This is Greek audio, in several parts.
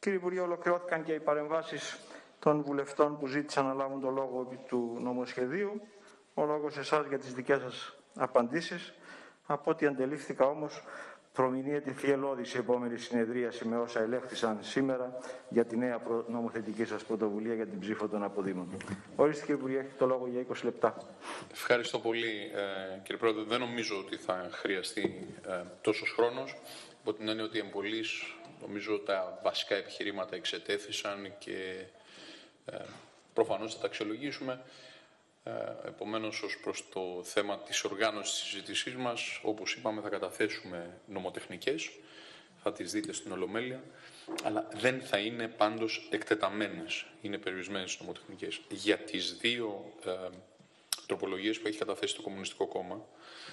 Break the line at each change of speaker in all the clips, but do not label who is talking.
Κύριε Υπουργέ, ολοκληρώθηκαν και οι παρεμβάσεις των βουλευτών που ζήτησαν να λάβουν το λόγο επί του νομοσχεδίου. Ο λόγος σε εσάς για τις δικές σας απαντήσεις. Από ό,τι αντελήφθηκα όμως, προμηνύεται θυελώδης η επόμενη συνεδρίαση με όσα ελέγχθησαν σήμερα για τη νέα νομοθετική σας πρωτοβουλία για την ψήφο των αποδήμων. Ορίστε, κύριε Υπουργέ, έχετε το λόγο για 20 λεπτά.
Ευχαριστώ πολύ, κύριε Πρόεδρε. Δεν νομίζω ότι θα χρειαστεί τόσος χρόνος. Από την έννοια ότι εμπολής, νομίζω τα βασικά επιχειρήματα εξετέθησαν και προφανώς θα τα αξιολογήσουμε. Επομένως, ως προς το θέμα της οργάνωσης της συζήτησής μας, όπως είπαμε, θα καταθέσουμε νομοτεχνικές, θα τις δείτε στην Ολομέλεια, αλλά δεν θα είναι πάντως εκτεταμένες, είναι περιορισμένες νομοτεχνικές. Για τις δύο τροπολογίες που έχει καταθέσει το Κομμουνιστικό Κόμμα,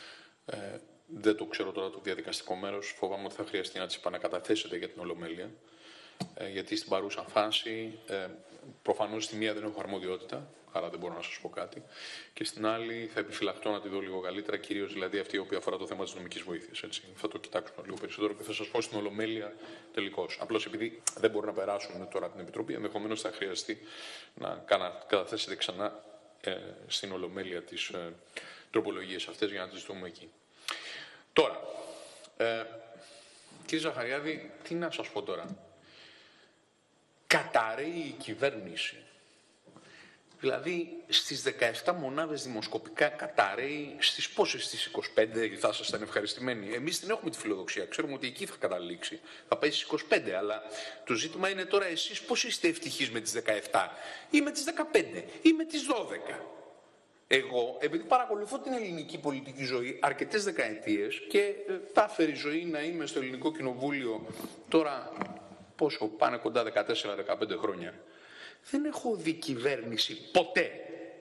δεν το ξέρω τώρα το διαδικαστικό μέρος, φοβάμαι ότι θα χρειαστεί να τις επανακαταθέσετε για την Ολομέλεια, γιατί στην παρούσα φάση προφανώς στη μία δεν έχω αρμοδιότητα, άρα δεν μπορώ να σας πω κάτι, και στην άλλη θα επιφυλαχτώ να τη δω λίγο καλύτερα, κυρίως δηλαδή αυτή η οποία αφορά το θέμα της νομικής βοήθειας. Έτσι. Θα το κοιτάξουμε λίγο περισσότερο και θα σας πω στην Ολομέλεια τελικώς. Απλώς επειδή δεν μπορούν να περάσουν τώρα από την Επιτροπή, ενδεχομένως θα χρειαστεί να καταθέσετε ξανά στην Ολομέλεια τις τροπολογίες αυτές για να τις δούμε εκεί. Τώρα, κύριε Ζαχαριάδη, τι να σας πω τώρα. Καταρρέει η κυβέρνηση. Δηλαδή στις 17 μονάδες δημοσκοπικά καταρρέει, στις πόσες, στις 25 θα ήσασταν ευχαριστημένοι. Εμείς την έχουμε τη φιλοδοξία, ξέρουμε ότι εκεί θα καταλήξει. Θα πάει στις 25, αλλά το ζήτημα είναι τώρα εσείς πώς είστε ευτυχείς με τις 17 ή με τις 15 ή με τις 12. Εγώ, επειδή παρακολουθώ την ελληνική πολιτική ζωή αρκετές δεκαετίες και τα έφερε η ζωή να είμαι στο Ελληνικό Κοινοβούλιο τώρα, πόσο, πάνε κοντά 14-15 χρόνια. Δεν έχω δει κυβέρνηση ποτέ,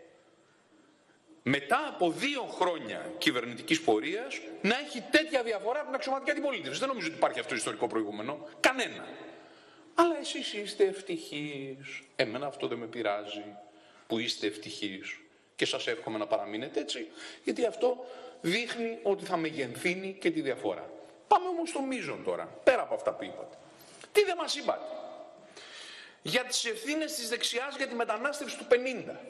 μετά από 2 χρόνια κυβερνητικής πορείας, να έχει τέτοια διαφορά από την αξιωματική αντιπολίτευση. Δεν νομίζω ότι υπάρχει αυτό το ιστορικό προηγούμενο. Κανένα. Αλλά εσείς είστε ευτυχείς. Εμένα αυτό δεν με πειράζει που είστε ευτυχείς. Και σας εύχομαι να παραμείνετε έτσι, γιατί αυτό δείχνει ότι θα μεγενθύνει και τη διαφορά. Πάμε όμως στο μείζον τώρα, πέρα από αυτά που είπατε. Τι δεν μας είπατε για τις ευθύνες της δεξιάς για τη μετανάστευση του 50.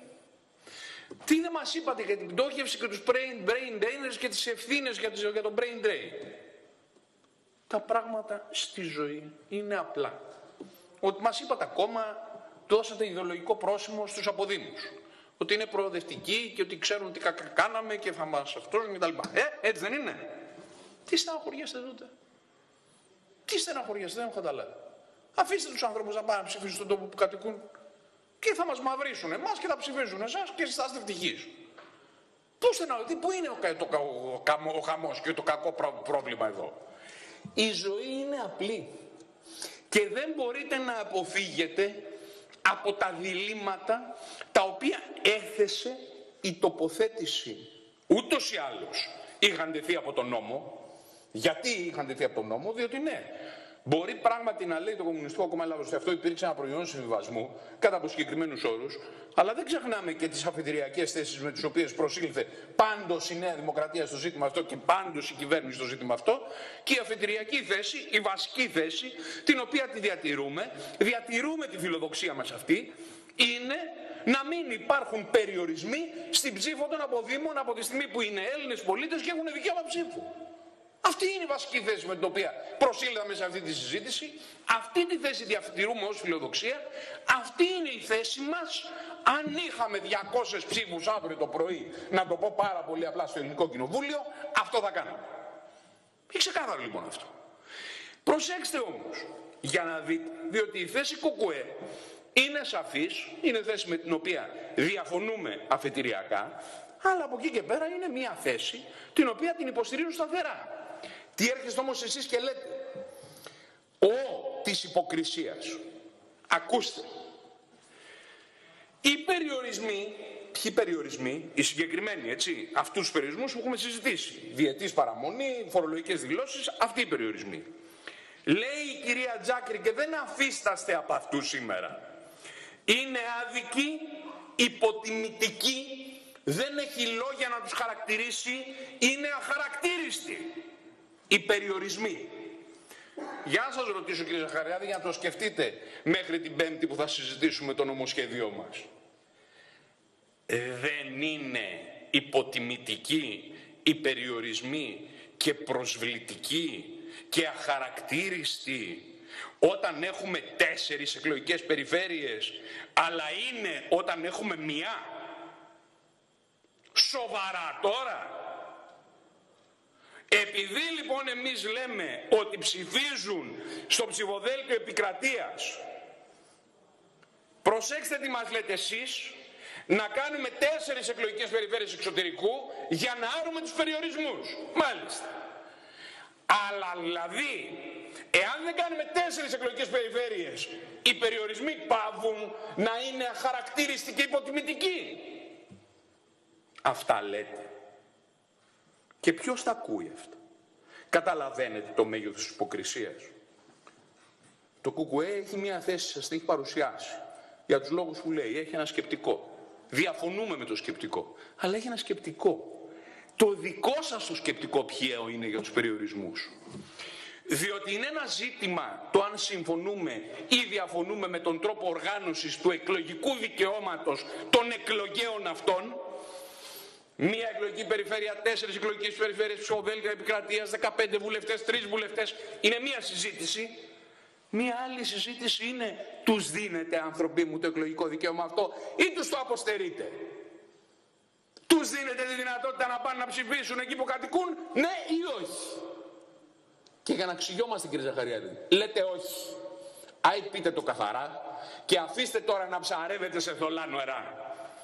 Τι δεν μας είπατε για την πτώχευση και τους brain drainers και τις ευθύνες για το brain drain. Τα πράγματα στη ζωή είναι απλά. Ότι μας είπατε ακόμα, δώσατε ιδεολογικό πρόσημο στους αποδήμους. Ότι είναι προοδευτικοί και ότι ξέρουν τι κάναμε και θα μας αυτός και τα λοιπά. Έτσι δεν είναι. Τι στεναχωριέστε τότε. Τι στεναχωριέστε, δεν έχω καταλάβει. Αφήστε τους ανθρώπους να πάνε να ψηφίσουν στον τόπο που κατοικούν και θα μας μαυρίσουν εμάς και θα ψηφίζουν εσάς και εσείς θα είστε ευτυχείς. Πού είναι ο χαμός και το κακό πρόβλημα εδώ. Η ζωή είναι απλή και δεν μπορείτε να αποφύγετε από τα διλήμματα τα οποία έθεσε η τοποθέτηση. Ούτως ή άλλως είχαν τεθεί από τον νόμο. Γιατί είχαν τεθεί από τον νόμο? Διότι ναι, μπορεί πράγματι να λέει το Κομμουνιστικό Κόμμα Ελλάδος ότι αυτό υπήρξε ένα προϊόν συμβιβασμού κατά από συγκεκριμένους όρους, αλλά δεν ξεχνάμε και τις αφετηριακές θέσεις με τις οποίες προσήλθε πάντως η Νέα Δημοκρατία στο ζήτημα αυτό και πάντως η κυβέρνηση στο ζήτημα αυτό, και η αφετηριακή θέση, η βασική θέση, την οποία τη διατηρούμε τη φιλοδοξία μας αυτή, είναι να μην υπάρχουν περιορισμοί στην ψήφο των αποδήμων από τη στιγμή που είναι Έλληνες πολίτες και έχουν δικαίωμα ψήφου. Αυτή είναι η βασική θέση με την οποία προσήλθαμε σε αυτή τη συζήτηση. Αυτή τη θέση διατηρούμε ως φιλοδοξία. Αυτή είναι η θέση μας. Αν είχαμε 200 ψήφους αύριο το πρωί, να το πω πάρα πολύ απλά στο Ελληνικό Κοινοβούλιο, αυτό θα κάναμε. Είναι ξεκάθαρο λοιπόν αυτό. Προσέξτε όμως, για να δείτε, διότι η θέση ΚΚΕ είναι σαφής, είναι θέση με την οποία διαφωνούμε αφετηριακά, αλλά από εκεί και πέρα είναι μια θέση την οποία την υποστηρίζουν σταθερά. Τι έρχεστε όμως εσείς και λέτε? Της υποκρισίας. Ακούστε. Οι περιορισμοί, ποιοι περιορισμοί, οι συγκεκριμένοι, έτσι, αυτούς τους περιορισμούς που έχουμε συζητήσει. Διετής παραμονή, φορολογικές δηλώσεις, αυτοί οι περιορισμοί. Λέει η κυρία Τζάκρη, και δεν αφίσταστε από αυτούς σήμερα. Είναι άδικοι, υποτιμητικοί, δεν έχει λόγια να τους χαρακτηρίσει, είναι αχαρακτήριστοι οι περιορισμοί. Για να σας ρωτήσω, κύριε Ζαχαριάδη, για να το σκεφτείτε μέχρι την Πέμπτη που θα συζητήσουμε το νομοσχέδιό μας. Δεν είναι υποτιμητικοί οι περιορισμοί και προσβλητικοί και αχαρακτήριστοι όταν έχουμε 4 εκλογικές περιφέρειες, αλλά είναι όταν έχουμε 1? Σοβαρά τώρα? Επειδή λοιπόν εμείς λέμε ότι ψηφίζουν στο ψηφοδέλτιο επικρατείας, προσέξτε τι μας λέτε εσείς, να κάνουμε 4 εκλογικές περιφέρειες εξωτερικού για να άρουμε τους περιορισμούς. Μάλιστα. Αλλά δηλαδή, εάν δεν κάνουμε 4 εκλογικές περιφέρειες, οι περιορισμοί πάβουν να είναι αχαρακτήριστοι και υποτιμητικοί. Αυτά λέτε. Και ποιος τα ακούει αυτά? Καταλαβαίνετε το μέγεθος της υποκρισίας? Το ΚΚΕ έχει μια θέση, σας την έχει παρουσιάσει. Για τους λόγους που λέει, έχει ένα σκεπτικό. Διαφωνούμε με το σκεπτικό, αλλά έχει ένα σκεπτικό. Το δικό σας το σκεπτικό ποιο είναι για τους περιορισμούς? Διότι είναι ένα ζήτημα το αν συμφωνούμε ή διαφωνούμε με τον τρόπο οργάνωσης του εκλογικού δικαιώματος των εκλογέων αυτών. Μία εκλογική περιφέρεια, 4 εκλογικές περιφέρειες, ψηφοδέλτια επικρατείας, 15 βουλευτές, 3 βουλευτές. Είναι μία συζήτηση. Μία άλλη συζήτηση είναι, τους δίνετε, άνθρωποι μου, το εκλογικό δικαίωμα αυτό ή τους το αποστερείτε? Τους δίνετε τη δυνατότητα να πάνε να ψηφίσουν εκεί που κατοικούν, ναι ή όχι? Και για να ξυγιόμαστε, κύριε Ζαχαριάδη, λέτε όχι. Άι, πείτε το καθαρά και αφήστε τώρα να ψαρεύετε σε θολά νερά.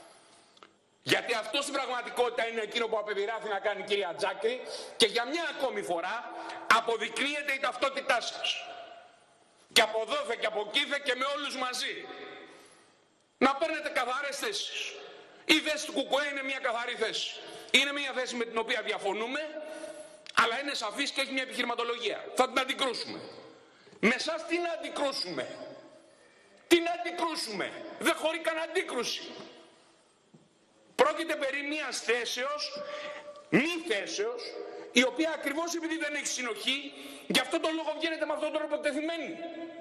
Γιατί αυτό στην πραγματικότητα είναι εκείνο που απεπειράθη να κάνει η κυρία Τζάκρη και για μια ακόμη φορά αποδεικνύεται η ταυτότητά σας. Και από δόθε και από κήθε και με όλους μαζί. Να παίρνετε καθαρές θέσεις. Η θέση του ΚΚΕ είναι μια καθαρή θέση. Είναι μια θέση με την οποία διαφωνούμε, αλλά είναι σαφής και έχει μια επιχειρηματολογία. Θα την αντικρούσουμε. Με εσάς τι να αντικρούσουμε? Τι να αντικρούσουμε? Δεν χωρεί καν αντίκρουση. Πρόκειται περί μιας θέσεως, μη θέσεως, η οποία ακριβώς επειδή δεν έχει συνοχή, γι' αυτό τον λόγο βγαίνετε με αυτόν τον τρόπο τεθειμένη.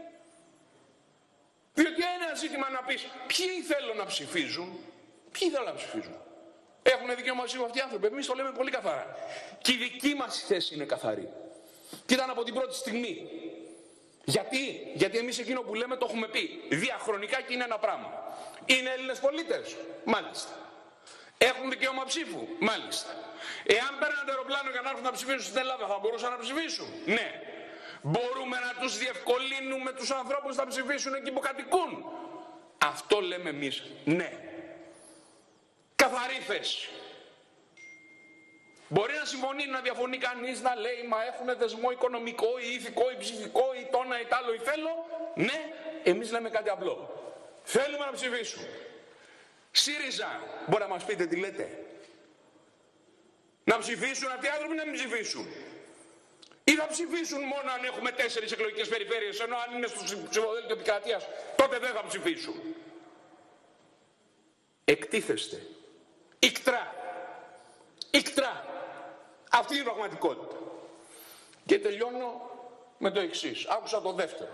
Διότι ένα ζήτημα να πεις, ποιοι θέλουν να ψηφίζουν, ποιοι θέλουν να ψηφίζουν. Έχουν δικαίωμα ψήφου αυτοί οι άνθρωποι. Εμείς το λέμε πολύ καθαρά. Και η δική μας θέση είναι καθαρή. Και ήταν από την πρώτη στιγμή. Γιατί εμείς εκείνο που λέμε το έχουμε πει διαχρονικά και είναι ένα πράγμα. Είναι Έλληνες πολίτες? Μάλιστα. Έχουν δικαίωμα ψήφου? Μάλιστα. Εάν παίρναν το αεροπλάνο για να έρθουν να ψηφίσουν στην Ελλάδα, θα μπορούσαν να ψηφίσουν? Ναι. Μπορούμε να τους διευκολύνουμε τους ανθρώπους να ψηφίσουν εκεί που κατοικούν? Αυτό λέμε εμείς. Ναι. Καθαρή θέση. Μπορεί να συμφωνεί, να διαφωνεί κανείς, να λέει μα έχουν δεσμό οικονομικό ή ηθικό ή ψυχικό ή τόνα ή τ' άλλο ή θέλω. Ναι, εμείς λέμε κάτι απλό. Θέλουμε να ψηφίσουμε. ΣΥΡΙΖΑ, μπορεί να μας πείτε τι λέτε? Να ψηφίσουν αυτοί οι άνθρωποι, να μην ψηφίσουν? Ή θα ψηφίσουν μόνο αν έχουμε 4 εκλογικές περιφέρειες, ενώ αν είναι στο ψηφοδέλτιο επικρατείας τότε δεν θα ψηφίσουν? Εκτίθεστε. Ικτρά. Ικτρά. Αυτή είναι η πραγματικότητα. Και τελειώνω με το εξής. Άκουσα το δεύτερο.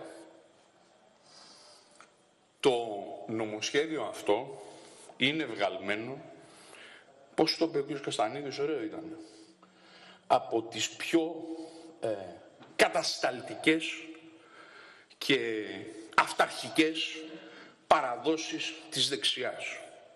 Το νομοσχέδιο αυτό είναι βγαλμένο, πώς το είπε ο κ. Καστανίδης, ωραίο ήταν, από τις πιο κατασταλτικές και αυταρχικές παραδόσεις της δεξιάς.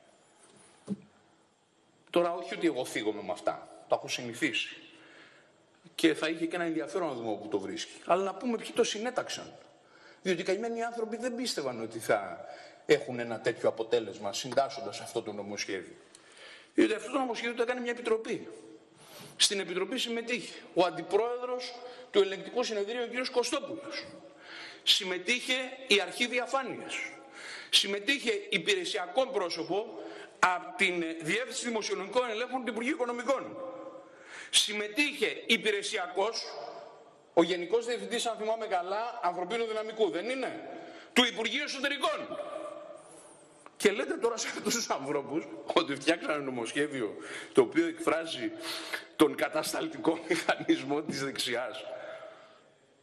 Τώρα όχι ότι εγώ φύγομαι με αυτά, το έχω συνηθίσει και θα είχε και ένα ενδιαφέρον να δούμε που το βρίσκει, αλλά να πούμε ποιοι το συνέταξαν. Διότι οι καημένοι άνθρωποι δεν πίστευαν ότι θα έχουν ένα τέτοιο αποτέλεσμα συντάσσοντας αυτό το νομοσχέδιο. Διότι αυτό το νομοσχέδιο το έκανε μια επιτροπή. Στην επιτροπή συμμετείχε ο αντιπρόεδρος του Ελεγκτικού Συνεδρίου, ο κ. Κωστόπουλος. Συμμετείχε η Αρχή Διαφάνειας. Συμμετείχε υπηρεσιακό πρόσωπο από την Διεύθυνση Δημοσιονομικών Ελέγχων του Υπουργείου Οικονομικών. Συμμετείχε υπηρεσιακός ο Γενικός Διευθυντής, αν θυμάμαι καλά, ανθρωπίνου δυναμικού, δεν είναι? Του Υπουργείου Εσωτερικών. Και λέτε τώρα σε αυτούς τους ανθρώπους ότι φτιάξανε νομοσχέδιο το οποίο εκφράζει τον κατασταλτικό μηχανισμό της δεξιάς.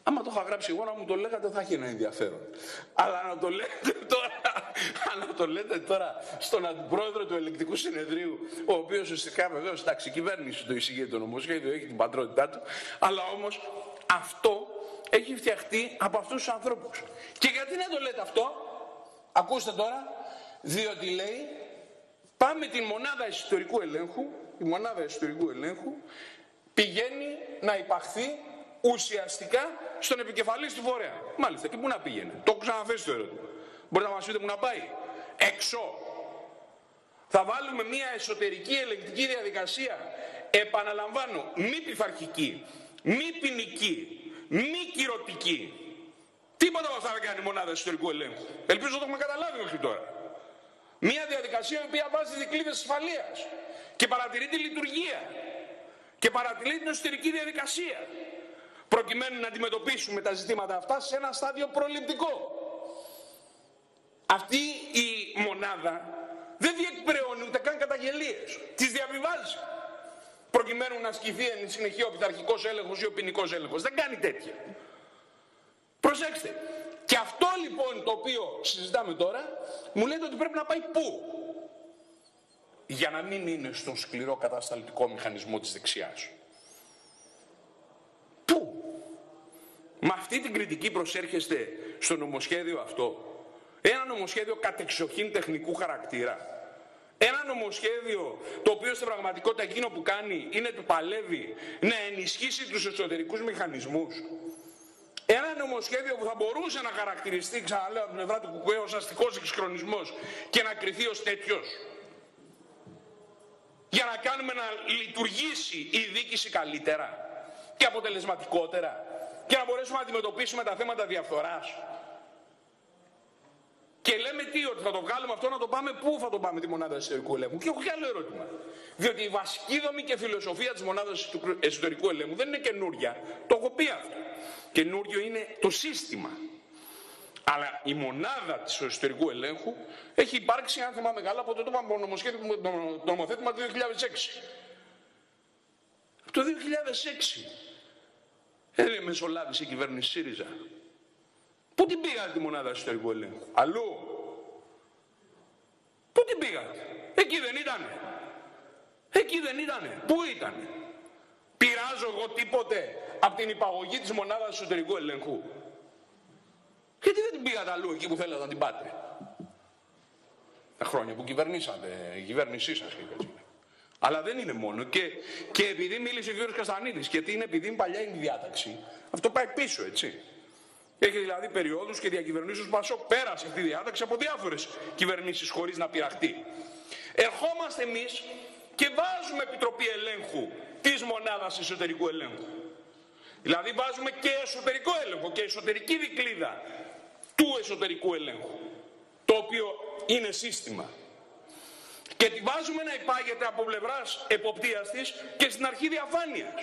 Άμα το είχα γράψει εγώ να μου το λέγατε θα έχει ένα ενδιαφέρον. Αλλά να το λέτε τώρα στον αντιπρόεδρο του Ελεκτικού Συνεδρίου, ο οποίος ουσιαστικά βεβαίως, εντάξει, η κυβέρνηση το εισηγεί το νομοσχέδιο, έχει την πατρότητά του, αλλά όμως αυτό έχει φτιαχτεί από αυτούς τους ανθρώπους. Και γιατί να το λέτε αυτό? Ακούστε τώρα, διότι λέει πάμε την μονάδα εσωτερικού ελέγχου, η μονάδα εσωτερικού ελέγχου πηγαίνει να υπαχθεί ουσιαστικά στον επικεφαλής του φορέα. Μάλιστα, και πού να πήγαινε? Το έχω ξαναθέσει το ερώτημα. Μπορείτε να μας πείτε πού να πάει? Έξω. Θα βάλουμε μια εσωτερική ελεγκτική διαδικασία, επαναλαμβάνω, μη πειθαρχική, μη ποινική, μη κυρωτική. Τίποτα από αυτά δεν κάνει η μονάδα εσωτερικού ελέγχου. Ελπίζω να το έχουμε καταλάβει μέχρι τώρα. Μια διαδικασία η οποία βάζει δικλείδες ασφαλείας και παρατηρεί τη λειτουργία και παρατηρεί την εσωτερική διαδικασία, προκειμένου να αντιμετωπίσουμε τα ζητήματα αυτά σε ένα στάδιο προληπτικό. Αυτή η μονάδα δεν διεκπεραιώνει ούτε καν καταγγελίες. Τις διαβιβάζει, προκειμένου να ασκηθεί εν συνεχεία ο πειθαρχικός έλεγχος ή ο ποινικός έλεγχος. Δεν κάνει τέτοια. Προσέξτε. Και αυτό λοιπόν το οποίο συζητάμε τώρα, μου λέτε ότι πρέπει να πάει πού? Για να μην είναι στον σκληρό κατασταλτικό μηχανισμό της δεξιάς. Πού? Με αυτή την κριτική προσέρχεστε στο νομοσχέδιο αυτό. Ένα νομοσχέδιο κατεξοχήν τεχνικού χαρακτήρα. Ένα νομοσχέδιο το οποίο στην πραγματικότητα εκείνο που κάνει είναι του παλεύει να ενισχύσει τους εσωτερικούς μηχανισμούς. Ένα νομοσχέδιο που θα μπορούσε να χαρακτηριστεί, ξαναλέω, από την πλευρά του ΚΚΕ ως αστικός εξχρονισμός και να κριθεί ως τέτοιος. Για να κάνουμε να λειτουργήσει η διοίκηση καλύτερα και αποτελεσματικότερα και να μπορέσουμε να αντιμετωπίσουμε τα θέματα διαφθοράς. Και λέμε τι, ότι θα το βγάλουμε αυτό να το πάμε πού? Θα το πάμε τη μονάδα εσωτερικού ελέγχου? Και έχω και άλλο ερώτημα. Διότι η βασική δομή και φιλοσοφία της μονάδας εσωτερικού ελέγχου δεν είναι καινούρια. Το έχω πει αυτό. Καινούριο είναι το σύστημα. Αλλά η μονάδα της εσωτερικού ελέγχου έχει υπάρξει, αν θυμάμαι καλά, από το νομοθέτημα του 2006. Το 2006 μεσολάβησε η κυβέρνηση ΣΥΡΙΖΑ. Πού την πήγατε τη μονάδα εσωτερικού ελέγχου? Αλλού? Πού την πήγατε? Εκεί δεν ήτανε? Εκεί δεν ήτανε? Πού ήτανε? Πειράζω εγώ τίποτε από την υπαγωγή της μονάδας εσωτερικού ελέγχου? Γιατί δεν την πήγατε αλλού, εκεί που θέλετε να την πάτε? Τα χρόνια που κυβερνήσατε, η κυβέρνησή σας και έτσι. Αλλά δεν είναι μόνο. Και επειδή μίλησε ο κ. Καστανίδης, και τι είναι, επειδή είναι παλιά η διάταξη, αυτό πάει πίσω, έτσι. Έχει δηλαδή περιόδους και διακυβερνήσεως Πασόκ πέρασε αυτή η διάταξη από διάφορες κυβερνήσεις χωρίς να πειραχτεί. Ερχόμαστε εμείς και βάζουμε επιτροπή ελέγχου της μονάδας εσωτερικού ελέγχου. Δηλαδή βάζουμε και εσωτερικό έλεγχο και εσωτερική δικλίδα του εσωτερικού ελέγχου, το οποίο είναι σύστημα. Και τη βάζουμε να υπάγεται από πλευράς εποπτείας της και στην αρχή διαφάνειας.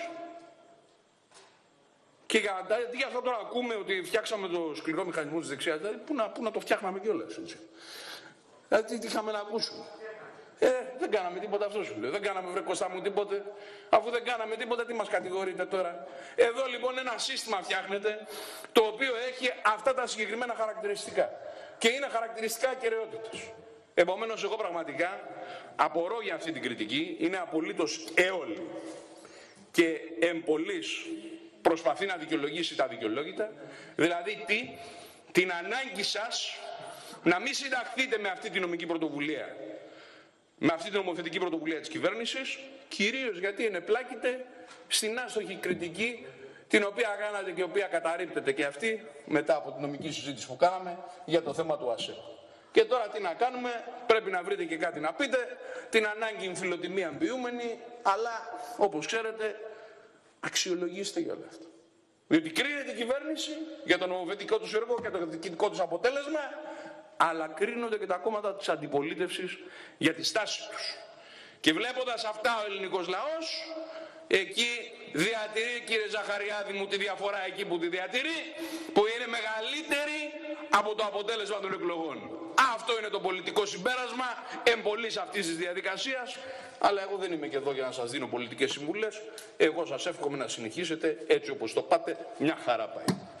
Και για αυτό τώρα ακούμε ότι φτιάξαμε το σκληρό μηχανισμό της δεξιάς, δηλαδή πού να το φτιάχναμε κιόλας, έτσι. Δηλαδή τι είχαμε να ακούσουμε? Δεν κάναμε τίποτα, αυτό σου λέω. Δεν κάναμε, βρε Κώστα μου, τίποτε. Αφού δεν κάναμε τίποτα, τι μας κατηγορείτε τώρα? Εδώ λοιπόν ένα σύστημα φτιάχνεται, το οποίο έχει αυτά τα συγκεκριμένα χαρακτηριστικά. Και είναι χαρακτηριστικά ακεραιότητας. Επομένως, εγώ πραγματικά απορώ για αυτή την κριτική. Είναι απολύτως έολη και εμπολής προσπαθεί να δικαιολογήσει τα δικαιολόγητα. Δηλαδή την ανάγκη σας να μην συνταχθείτε με αυτή την νομική πρωτοβουλία, με αυτή την νομοθετική πρωτοβουλία της κυβέρνησης, κυρίως γιατί ενεπλάκηται στην άστοχη κριτική την οποία κάνατε και η οποία καταρρίπτεται και αυτή μετά από την νομική συζήτηση που κάναμε για το θέμα του ΑΣΕ. Και τώρα τι να κάνουμε? Πρέπει να βρείτε και κάτι να πείτε. Την ανάγκη εμφυλοτιμία αμπιούμενη, αλλά όπως ξέρετε αξιολογήστε για όλα αυτά. Διότι κρίνεται η κυβέρνηση για το νομοθετικό τους έργο και το διοικητικό τους αποτέλεσμα, αλλά κρίνονται και τα κόμματα της αντιπολίτευσης για τη στάση τους. Και βλέποντας αυτά ο ελληνικός λαός, εκεί διατηρεί, κύριε Ζαχαριάδη μου, τη διαφορά εκεί που τη διατηρεί, που είναι μεγαλύτερη από το αποτέλεσμα των εκλογών. Αυτό είναι το πολιτικό συμπέρασμα εμπολής αυτής της διαδικασίας, αλλά εγώ δεν είμαι και εδώ για να σας δίνω πολιτικές συμβουλές. Εγώ σας εύχομαι να συνεχίσετε έτσι όπως το πάτε, μια χαρά πάει.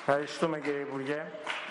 Ευχαριστούμε κύριε Υπουργέ.